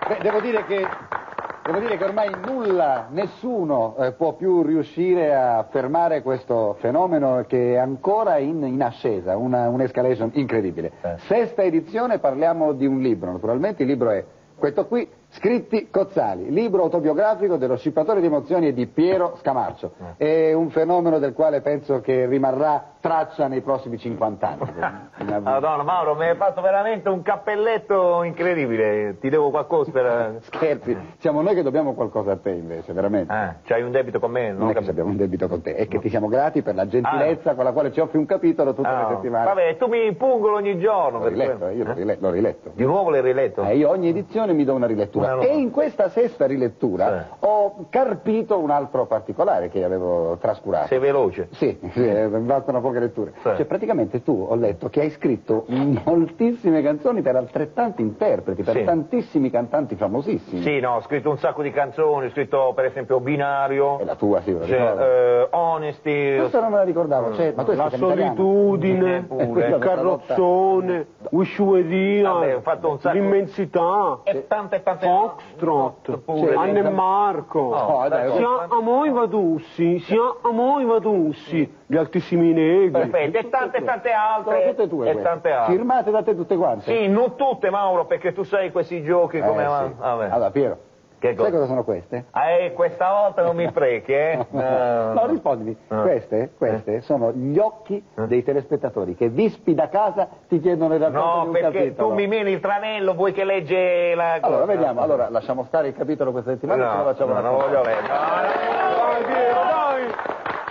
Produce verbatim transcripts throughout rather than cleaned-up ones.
Beh, devo dire che, devo dire che ormai nulla, nessuno eh, può più riuscire a fermare questo fenomeno che è ancora in, in ascesa, una, un'escalation incredibile. Eh. Sesta edizione, parliamo di un libro, naturalmente il libro è questo qui, Scritti Cozzali, libro autobiografico dello scippatore di emozioni e di Piero Scamarcio. È un fenomeno del quale penso che rimarrà traccia nei prossimi cinquanta anni. Madonna, Mauro, mi hai fatto veramente un cappelletto incredibile, ti devo qualcosa per... Scherzi, siamo noi che dobbiamo qualcosa a te invece, veramente. Ah, c'hai un debito con me? Non è che abbiamo un debito con te, è che ti siamo grati per la gentilezza ah. con la quale ci offri un capitolo tutte ah, le settimane. Vabbè, tu mi pungolo ogni giorno. L'ho riletto, io l'ho riletto, l'ho riletto. Di nuovo l'hai riletto? Eh, io ogni edizione mi do una rilettura. Una e in questa sesta rilettura sì. ho carpito un altro particolare che avevo trascurato. Sei veloce? Sì, sì mi bastano poche letture. Sì. Cioè, praticamente tu, ho letto, che hai scritto moltissime canzoni per altrettanti interpreti, per sì. tantissimi cantanti famosissimi. Sì, no, ho scritto un sacco di canzoni, ho scritto per esempio Binario. È la tua, sì, lo cioè, eh, Honesty. Questo non me la ricordavo. Cioè, ma tu la solitudine, il carrozzone, Ushueria, l'immensità, e tante e tante Foxtrot, pure, Anne e Marco, oh, dai, sia amo i Vadussi, sia amo i Vadussi, gli altissimi negri. Perfetto, e tante e tante altre. Sono tutte tue e queste. tante altre. Firmate da te tutte quante? Sì, non tutte, Mauro, perché tu sai questi giochi come eh, va. sì. Vabbè. Allora, Piero, che cosa? sai cosa sono queste? Eh, questa volta non mi frechi, eh? No, no rispondimi. No. Queste, queste sono gli occhi dei telespettatori che vispi da casa ti chiedono il racconto no, di un perché capitolo. tu mi meni il tranello, vuoi che legge la cosa? Allora, vediamo. Allora, lasciamo stare il capitolo questa settimana. No, se lo facciamo no, non voglio leggere. Dai, Piero, dai!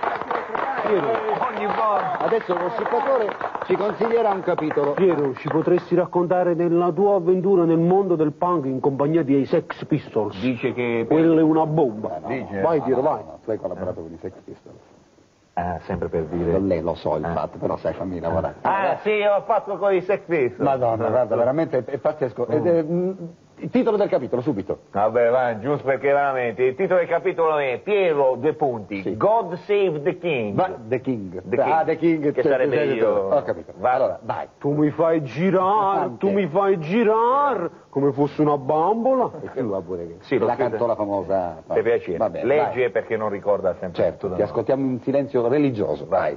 Piero, ogni volta. Adesso lo scippatore ci consiglierà un capitolo. Piero, ci potresti raccontare della tua avventura nel mondo del punk in compagnia dei Sex Pistols? Dice che... Quella è una bomba. Eh, no, Dice? Vai, no, Piero, no, vai. no, tu hai collaborato con i Sex Pistols. Ah, sempre per dire... Lei lo so il fatto, però sai, fammi lavorare. Ah, sì, ho fatto con i Sex Pistols. Madonna, guarda, veramente è pazzesco. Ed è, mh, il titolo del capitolo, subito. Vabbè, va, giusto perché veramente, il titolo del capitolo è Piero, due punti, Sì. God Save the King. Va, The King. The King. Ah, The King. Che cioè, sarebbe cioè, io. Ho capito. Va. Allora, vai. Tu mi fai girare, Anche. tu mi fai girare come fosse una bambola. E tu va pure che... Sì, lo la scrive. cantò la famosa... Per piacere. Vabbè, Legge vai. perché non ricorda sempre. Certo, tutto ti da ascoltiamo in silenzio religioso, vai.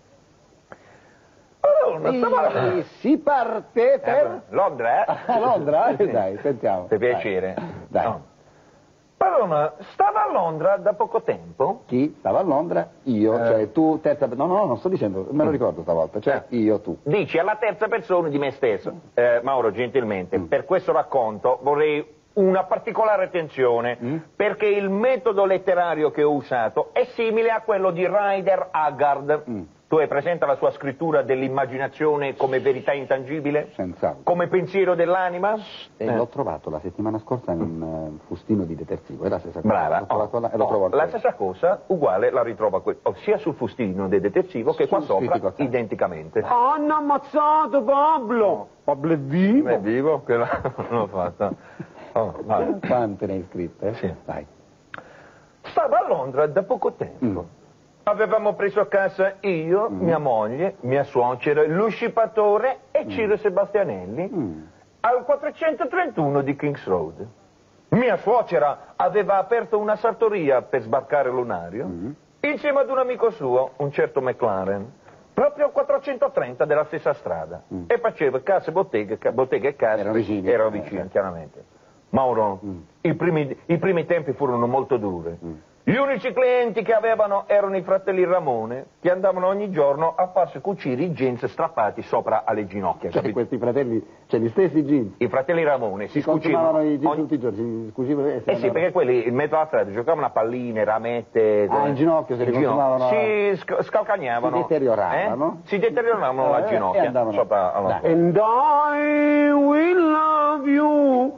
noi. Allora, E si parte per... Eh, Londra, eh? A Londra? Sì. Dai, sentiamo. Per piacere. Dai. No. Padrona, stava a Londra da poco tempo? Chi stava a Londra? Io, Eh. cioè tu, terza... No, no, no, non sto dicendo, me lo ricordo stavolta, cioè io, tu. Dici alla terza persona di me stesso. Eh, Mauro, gentilmente, Mm. per questo racconto vorrei una particolare attenzione, Mm. perché il metodo letterario che ho usato è simile a quello di Rider Haggard. Mm. Tu hai presente la sua scrittura dell'immaginazione come verità intangibile? Senz'altro. Come pensiero dell'anima? E Eh. l'ho trovato la settimana scorsa in un uh, fustino di detersivo, è la stessa cosa. Brava. L'ho trovato Oh, là e lo oh, trovo al la centro. stessa cosa, uguale, la ritrova qui, oh, sia sul fustino del detersivo che qua Sul sopra, fitico accanto. identicamente. Hanno ammazzato Pablo! Pablo è vivo! È vivo? Che l'ha- l'ho fatta. Oh, vai. Quante ne hai scritte? Sì. Vai. Stavo a Londra da poco tempo. Mm. Avevamo preso a casa io, Mm. mia moglie, mia suocera, lo scippatore e Ciro Sebastianelli Mm. al quattrocentotrentuno di Kings Road. Mia suocera aveva aperto una sartoria per sbarcare lunario Mm. insieme ad un amico suo, un certo McLaren, proprio al quattrocentotrenta della stessa strada. Mm. E faceva case, botteghe, ca- botteghe e case. Erano vicini. Erano Eh, vicini, eh. chiaramente. Mauro, Mm. i, primi, i primi tempi furono molto duri. Mm. Gli unici clienti che avevano erano i fratelli Ramone, che andavano ogni giorno a farsi cucire i jeans strappati sopra alle ginocchia. Cioè capito? questi fratelli, cioè gli stessi jeans, I fratelli Ramone si si consumavano scucivano i jeans ogni- tutti i giorni, si scucivano e si Eh sì, andavano- perché quelli in mezzo alla strada giocavano a palline, ramette... Ah, in ginocchio se li consumavano? Si sc- scalcagnavano. Si deterioravano. Eh? Si deterioravano Eh, la e ginocchia. andavano- Sopra alla... Dai. And I will love you,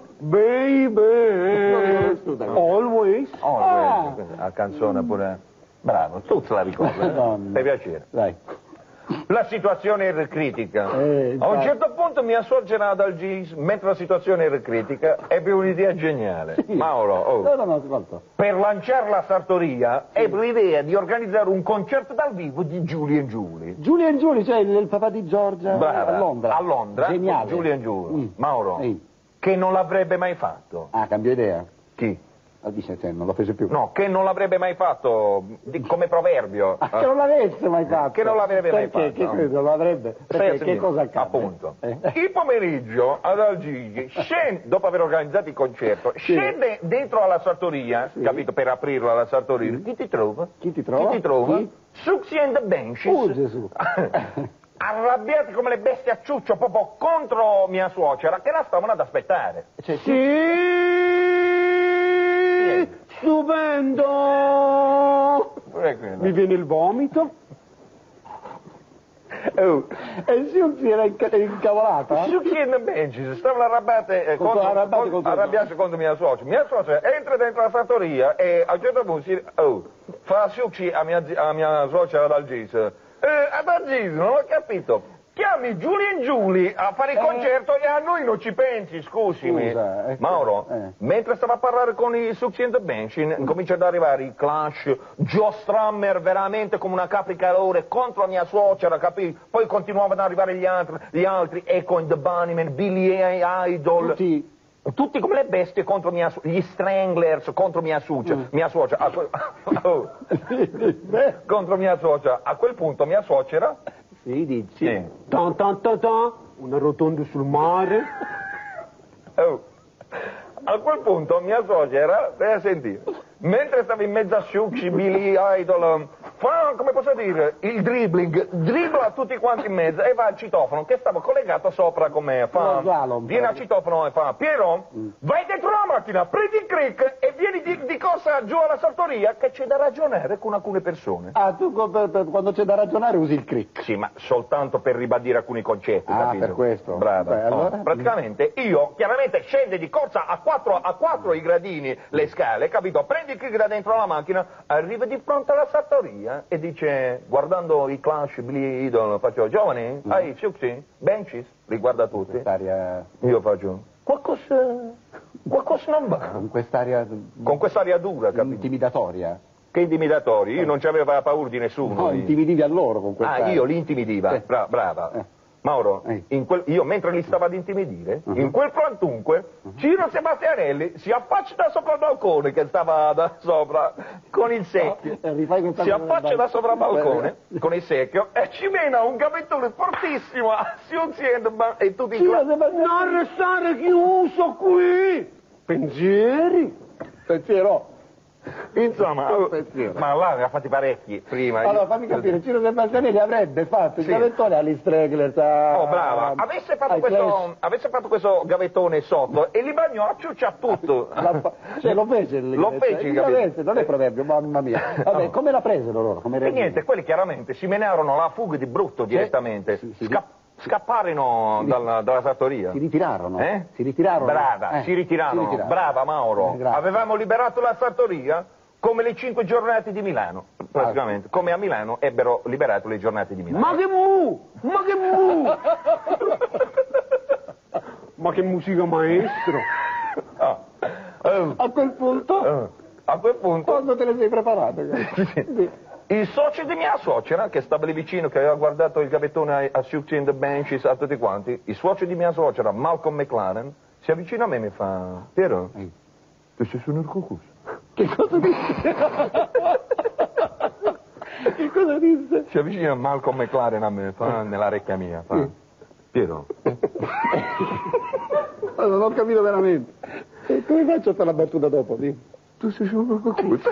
baby, always. Oh, Ah. questa- la canzone pure... Bravo, tu te la ricordi, eh? Madonna. Per piacere. Dai. La situazione era critica. Eh, A un già. certo punto mia suocera ad Algis, mentre la situazione era critica, ebbe un'idea geniale. Sì. Mauro, oh. No, no, no, ascolto. Per lanciare la sartoria, ebbe l'idea di organizzare un concerto dal vivo di Julie and Julie. Giulia e Giulia, cioè il, il papà di Giorgia Brava. a Londra. A Londra, Geniale. Julie and Julie. Mm. Mauro, Ehi. che non l'avrebbe mai fatto. Ah, cambiò idea? Chi? Ah, dice, cioè, non lo fece più. No, che non l'avrebbe mai fatto, di- come proverbio. Ah, che non l'avesse mai fatto. Che non l'avrebbe mai Perché? fatto. Che credo lo avrebbe? Stai a Perché che sentire. cosa accade? Appunto. Eh. Il pomeriggio ad Algigi, scende, dopo aver organizzato il concerto, Sì. scende dentro alla sartoria, Sì. capito, per aprirlo alla sartoria. Chi ti trova? Chi ti trova? Chi ti trova? Chi? Suxy and the Benches. Oh, Gesù. Arrabbiati come le bestie a ciuccio proprio contro mia suocera che la stavano ad aspettare. Cioè, Sì, stupendo! Eh, quello. Mi viene il vomito. Oh, e Siuxi era inca- incavolata? Suxy and the Benches stavano arrabbiate, eh, Contro- contro, arrabbiate contro, contro- arrabbiarsi contro mia suocera. Mia suocera entra dentro la sartoria e a un certo punto si, oh, fa Suxy a mia, zi- a mia suocera ad Algis. Eh, ad Algis, non ho capito. Chiami Giulia e Giulie a fare il Eh. concerto e a noi non ci pensi, scusami. Scusa, eh, Mauro, eh. mentre stava a parlare con i Suxy and the Bench, comincia ad arrivare i Clash, Joe Strummer veramente come una capri calore contro la mia suocera, capì? Poi continuavano ad arrivare gli altri, gli altri Echo and the Bunnymen, Billy Idol. Tutti. Tutti come le bestie contro mia su- gli Stranglers contro mia suocera, Mm. mia suocera, a quel- oh, Beh, contro mia suocera. A quel punto mia suocera, sì, dici. sì, Tan tan tan tan, una rotonda sul mare. oh, a quel punto mia suocera, stai a sentire, mentre stava in mezzo a Suxy, Billy Idol, fa, come posso dire, il dribbling, dribbla tutti quanti in mezzo e va al citofono che stava collegato sopra con me, fa, Lo slalom, viene al citofono e fa, Piero, vai dentro la macchina, prendi il crick e vieni di, di corsa giù alla sartoria che c'è da ragionare con alcune persone. Ah, tu co- per- per- quando c'è da ragionare usi il crick. Sì, ma soltanto per ribadire alcuni concetti, Ah, capito? per questo. Brava. Beh, allora- Oh, praticamente io, chiaramente, scende di corsa a quattro, a quattro i gradini, le scale, capito? Prendi il crick da dentro la macchina, arriva di fronte alla sartoria e dice, guardando i Clash, Billy Idol, faccio, giovani, hai Suxy, Benches, li guarda tutti. Quest'aria, Io faccio, qualcosa, qualcosa non va. con quest'aria Con quest'aria dura, capito? intimidatoria. Che intimidatori, io non c'avevo paura di nessuno. No, io. intimidivi a loro con Ah, quest'aria. io li intimidiva, Sì. Bra- brava. Eh. Mauro, Eh. in quel- io mentre li stavo ad intimidire, Uh-huh. in quel frantunque, Ciro Sebastianelli si affaccia da sopra il balcone che stava da sopra con il secchio. Eh, rifai questa Si cosa affaccia del da sopra il balcone Eh. con il secchio e ci mena un gavettone fortissimo a Siuxy and the Bun- e tutti i Ciro cla- Sebastianelli. Non restare chiuso qui. Pensieri. Pensiero. Insomma, Un oh, pensiero. ma là ne ha fatti parecchi prima. Allora fammi capire, Ciro Sebastianelli avrebbe fatto il Sì. gavettone agli Stragglers. a- Oh, brava, avesse fatto, ai questo, Clash. avesse fatto questo gavettone sotto e li bagnò a ciuccia tutto. La fa- cioè, lo fece il Lo gavettone. fece il Il gavettone. gavettone, non è proverbio, mamma mia. Vabbè, No. come la presero loro? Come E reagirono? niente, quelli chiaramente si menarono la fuga di brutto direttamente. Sì, sì, Sca- scapparono Sì. dalla, dalla sartoria. Si ritirarono. Eh? Si ritirarono. Brava, Eh, si, ritirarono. si ritirarono. Brava Mauro. Eh, grazie. Avevamo liberato la sartoria come le cinque giornate di Milano, praticamente. Come a Milano ebbero liberato le giornate di Milano. Ma che mu! Ma che mu! Ma che musica maestro! Ah. Oh, A quel punto, oh. A quel punto... quando te le sei preparate? Sì. Il socio di mia suocera, che stava lì vicino, che aveva guardato il gavettone a, a Suxy and the Benches, a tutti quanti, il socio di mia suocera, Malcolm McLaren, si avvicina a me e mi fa, Piero, Eh. tu sei su nel concorso? Che cosa disse? Che cosa disse? Si avvicina Malcolm McLaren a me, fa, nell'orecchia mia, fa, Piero, Ma non ho capito veramente. E come faccio a fare la battuta dopo? Sì? tu sei su nel concorso?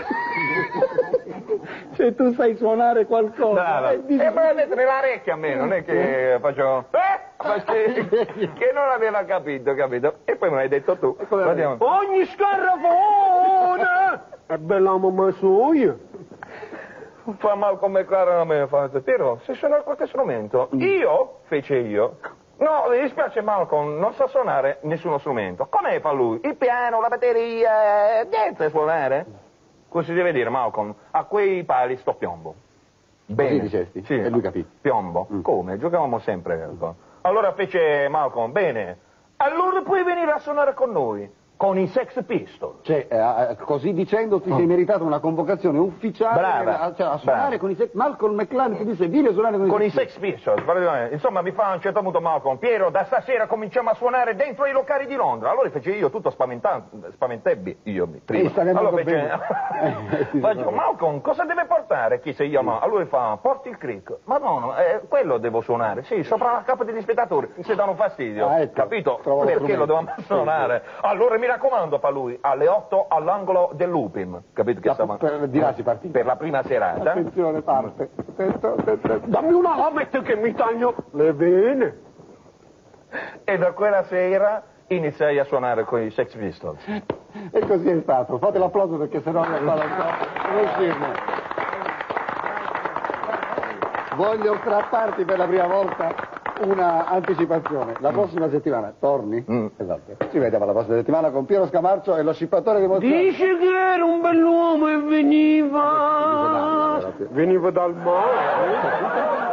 Se tu sai suonare qualcosa. Brava. eh, dici- E me l'ha detto nell'orecchia a me, non è che faccio, eh, ma che, che non aveva capito, capito? E poi me l'hai detto tu. come Guardiamo. Ogni scarafone è bella mamma sua. Fa Malcolm McLaren a me, fa, Piero, se suona qualche strumento? Io, fece io, no, mi dispiace Malcolm, non so suonare nessuno strumento. Come fa lui? Il piano, la batteria, niente a suonare? Così deve dire Malcolm, a quei pali sto piombo. Bene. dicesti? Sì, E lui capì. Piombo. Mm. Come? Giocavamo sempre. Allora fece Malcolm, bene, allora puoi venire a suonare con noi. con i Sex Pistols. Cioè, eh, così dicendo ti sei meritato una convocazione ufficiale Brava, a, cioè, a suonare brava. con i Sex... Malcolm McLaren ti disse vieni a suonare con i Con Sex i Sex Pistols, praticamente. Insomma, mi fa a un certo punto Malcolm, Piero, da stasera cominciamo a suonare dentro i locali di Londra. Allora fece io tutto spaventato, spaventebbi, io prima. Eh, stavi allora andando fece, faccio, Malcolm, cosa deve portare? Chi sei io? Ma allora fa, porti il crick. Ma no, eh, quello devo suonare. Sì, sopra la capa degli spettatori, se danno fastidio. Ah, ecco, capito? trovo Perché lo strumento. dovevamo suonare? Allora mi raccomando, fa lui, alle otto all'angolo dell'Upim. Capito che La- stava... per- di là si partì. Per la prima serata. Attenzione, parte. Attento, attento, attento. Dammi una lametta che mi taglio le vene. E da quella sera iniziai a suonare con i Sex Pistols. E così è stato. Fate l'applauso perché sennò io qua non so non uscirne. Voglio strapparti per la prima volta una anticipazione. La prossima settimana torni? Mm. Esatto. Ci vediamo la prossima settimana con Piero Scamarcio e lo scippatore di emozioni. Dice che era un bell'uomo e veniva... Veniva Veniva dal mare.